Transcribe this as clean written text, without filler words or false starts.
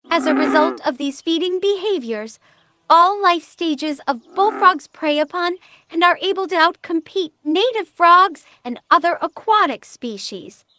As a result of these feeding behaviors, all life stages of bullfrogs prey upon and are able to outcompete native frogs and other aquatic species.